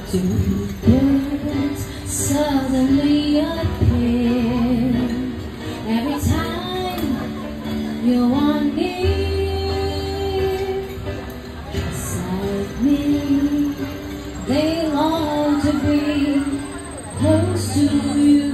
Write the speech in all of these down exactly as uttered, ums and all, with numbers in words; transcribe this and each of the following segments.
Two words suddenly appear every time you are near. Just like me, they long to be close to you.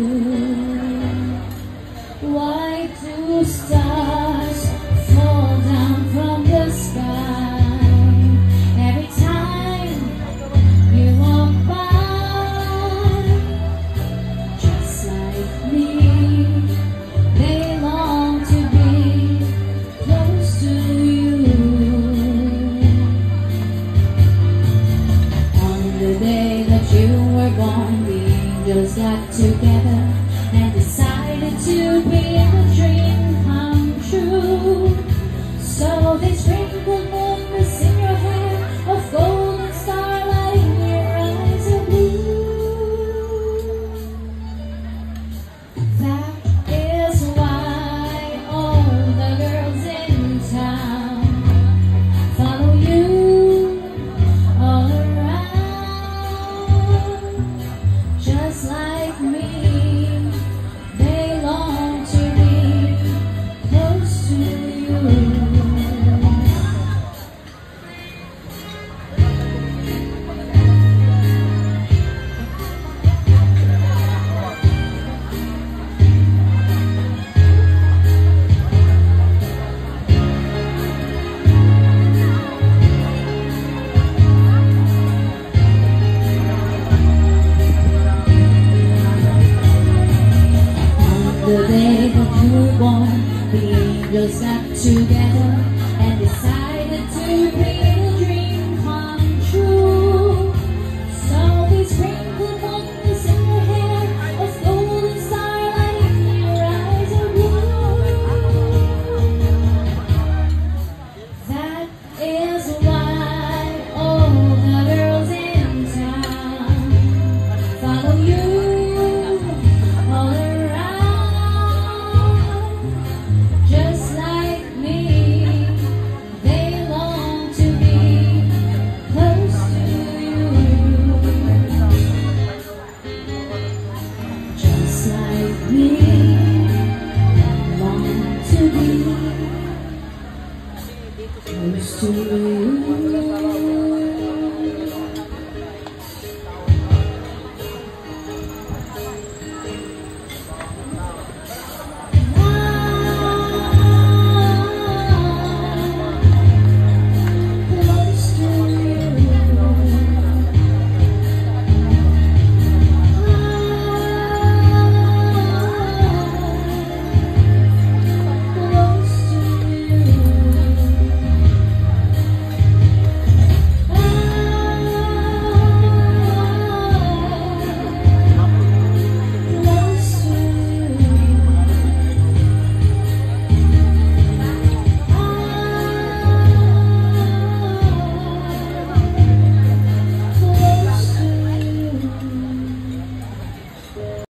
Why do stars fall down from the sky every time you walk by? Just like me, they long to be close to you. On the day that you were born, the angels got together and decided to bring a dream come true. So they sprinkled moonbeams in your hair, of golden starlight in your eyes of blue. That is why all the girls in town follow you all around. Just like me, they long to be close to you. The day that you were born, the angels got together and decided to bring a dream come true. So they sprinkled moonbeams in your hair, of golden starlight in your eyes of blue. That is why all the girls in town follow you all around. Just like me, they long to be close to you. Just like me, they long to be close to you.